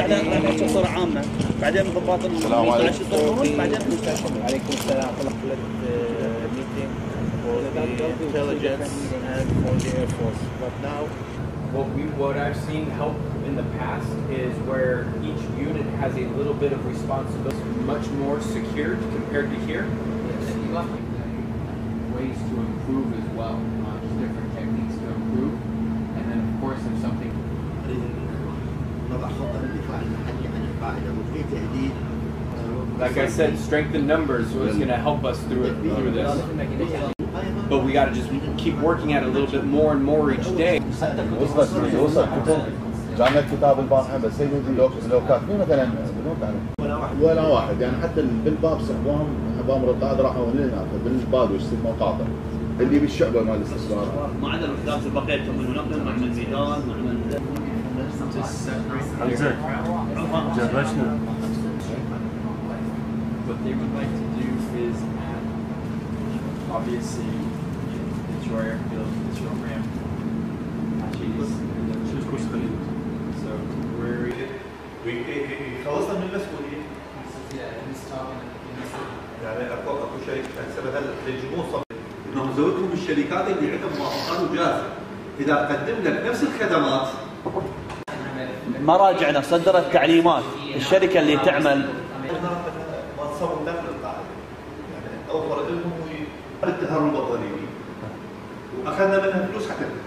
بعدين راح نحكي بصوره عامه، بعدين ضباط الميطة يشطرون، بعدين نستشفى. عليكم السلام ورحمه الله. Meeting for the intelligence and for the Air Force. But now, what I've seen help in the past is where each unit has a little bit of responsibility, much more secured compared to here. Ways to improve as well, just different techniques to improve, and then of course if something. Like I said, strength in numbers was going to help us through this. But we got to just keep working at it a little bit more and more each day. وصل كتب جامعة كتاب البارحة، بس هي لو كاتبين مثلا ولا واحد، يعني حتى بالباب سحبوهم حبام رقاد راحوا هنا بالباب ويشتروا مقاطع اللي بالشعبة مال الاستثمار. ما عندنا الاحداث البقية من ونقل معمل ميدان معمل. What they would like to do is add, obviously, it's your airfield, it's your ramp, so we're... خلصنا من المسؤولية. يعني اكو شيء هسه للجمهور انهم زودهم الشركات اللي عندهم موافقات وجاهزة، إذا قدم لك نفس الخدمات. مراجعنا صدرت تعليمات الشركة اللي تعمل تصور داخل القاعده، يعني اوفر لهم التهرب الضريبي واخذنا منها فلوس حتى